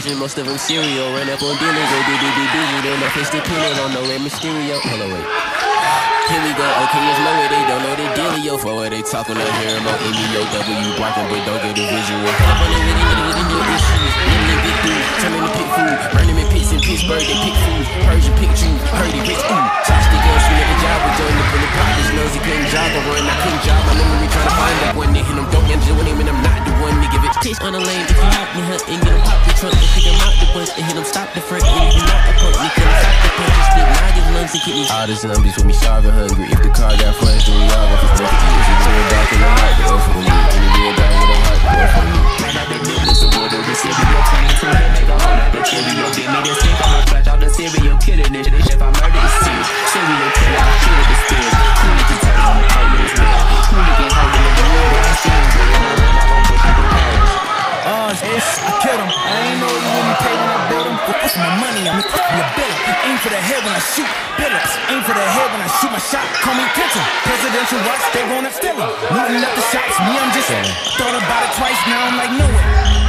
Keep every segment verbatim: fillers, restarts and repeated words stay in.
version, most of them serial. Run up on dealers, they do do do do. Then I fist the peanut on no Red Mysterio. Hello, wait. Here we go, okay, it's lower, they don't know the dealio. For what they talking, I hear them on M E O W blocking, but don't get the visual. Up on the witty, witty, witty, new issues. Living in big dude, turning to pick food. Burning in pits in Pittsburgh, they pick food. Persian pick you, heard it rich, ooh. Touch the gun, shoot at the job, with join up in the pockets. Knows he couldn't job, I run, I couldn't job. My memory trying to find that one nigga, them don't get with him, and I'm not the one to give it. Pitch on the lane, if you hop me, hunt, and get him pop the trunk, and pick him out the bunch, and hit him stop the front, and if you not a punk, me couldn't stop the punch, just split nine lungs and keep me. All this numbers with me starving hungry. If the car got funds, then we all gon' just make it easy. If it's real dark in the heart, the earth for me. Any real dark with a heart, the earth for me. Man, I've been doing this a water, the cereal twenty-two, they make a whole lot of cereal. Give me this stick, I'ma scratch out the cereal, killing this shit. If I murder, it's serious. Serial killer, I shoot at the spirit. Who you can tell on the cold with his bed? Who you can hold in the real brain stream? But you know when I gon' push you to past. Uh, it's, I killed him. I ain't know you when you pay when I build him. What's my money? I'm a bill. Aim for the head when I shoot. Billups. Aim for the head when I shoot my shot. Call me Clinton. Presidential watch, they wanna steal him. Moving up the shots, me, I'm just saying. Thought about it twice, now I'm like, no way.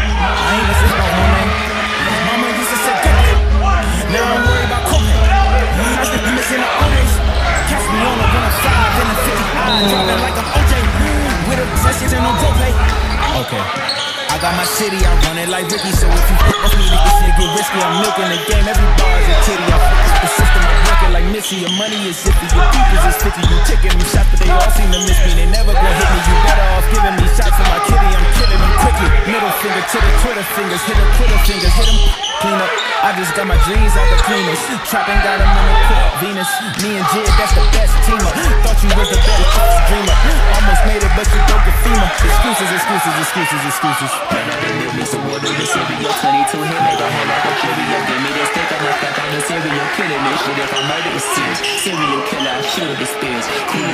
I ain't listening about no man. Mama used to say, good. Now I'm worried about cocaine. I just missing the owners. Catch me on a one oh five in a fifty I, driving like I'm O J. With a sessions and no GoPay. Okay. I got my city, I run it like Ricky. So if you fuck with me, this shit get risky. I'm milking the game, every bar is a titty. I fuck with the system, I work it like Missy. Your money is iffy, your beepers is fifty. You taking me shots, but they all seem to miss me. They never gon' hit me, you better off giving me shots for my kitty. I'm killing them quickly. Middle finger to the Twitter fingers, hit them Twitter fingers, hit them clean up. I just got my dreams out the cleaners. Trapping got them in the court, Venus. Me and Jid, that's the best team up. Thought you was the best dreamer. Almost made it, but you broke the FEMA. Excuses, excuses, excuses, excuses. Man, I've been doing this a water, the cereal twenty-two, hit make a whole lot of cereal. Give me this stick, I'ma scratch out the cereal, killing this shit. If I murder, it's serious. Serial killer, I shoot at the spears.